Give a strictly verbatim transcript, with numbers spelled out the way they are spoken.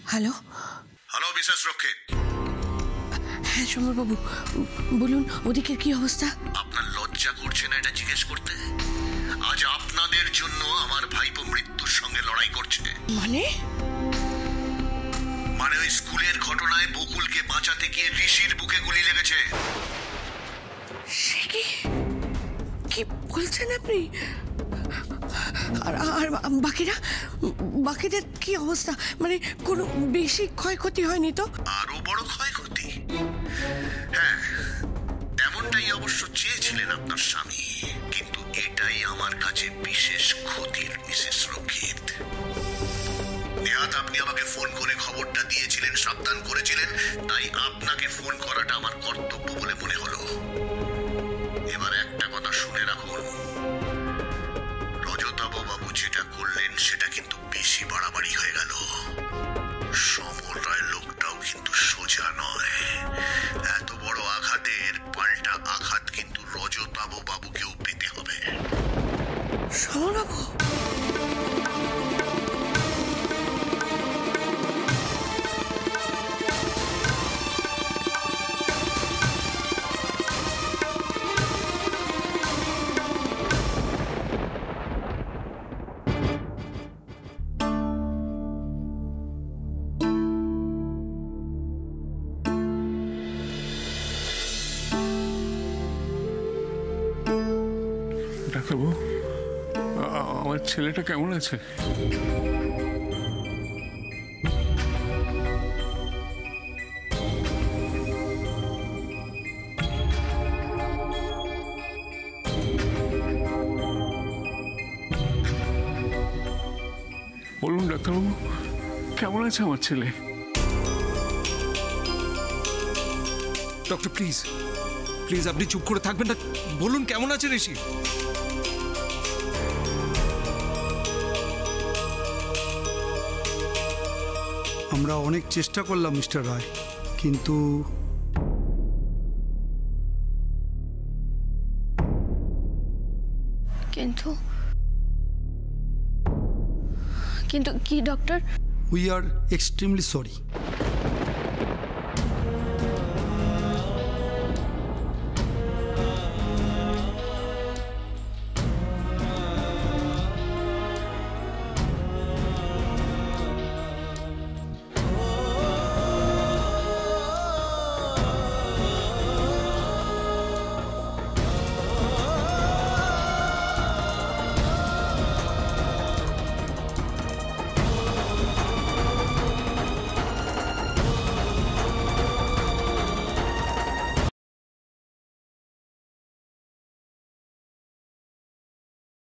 Hello hello Mrs রক্ষিত। হ্যাঁ সমরবাবু বলুন, ওদিকের কি অবস্থা? আপনার লজ্জা করছে না এটা জিজ্ঞেস করতে? আজ আপনাদের জন্য আমার ভাইপো মৃত্যুর সঙ্গে লড়াই করছে। মানে মানে ওই স্কুলের ঘটনায় বকুলকে বাঁচাতে গিয়ে ঋষির বুকে গুলি লেগেছে। সে কি কি বলছেন আপনি? আর আর বাকিরা বাকিদের কি অবস্থা? মানে কোনো বেশি ক্ষয়ক্ষতি হয়নি তো? আরো বড় ক্ষয়ক্ষতি? হ্যাঁ, তেমনটাই অবশ্য চেয়েছিলেন আপনার স্বামী, কিন্তু এটাই আমার কাছে বিশেষ ক্ষতির মিসেস রক্ষিত। নেহাত আপনি আমাকে ফোন করে খবরটা দিয়েছিলেন, সাবধান করেছিলেন, তাই আপনাকে ফোন করাটা আমার কর্তব্য বলে মনে হলো। এবার একটা কথা শুনে রাখুন, রজতাভ বাবু যেটা করলেন সেটা কিন্তু বেশি বাড়াবাড়ি হয়ে গেল। সমর রায় লোকটাও কিন্তু সোজা নয়। এত বড় আঘাতের পাল্টা আঘাত কিন্তু রজতাভ বাবুকেও পেতে হবে। সমরবাবু ডাক্তারবাবু, আমার ছেলেটা কেমন আছে? বলুন ডাক্তারবাবু, কেমন আছে আমার ছেলে? ডক্টর প্লিজ প্লিজ আপনি চুপ করে থাকবেন না, বলুন কেমন আছে ঋষি? আমরা অনেক চেষ্টা করলাম মিস্টার রায়, কিন্তু কিন্তু কিন্তু কি doctor? We are extremely sorry.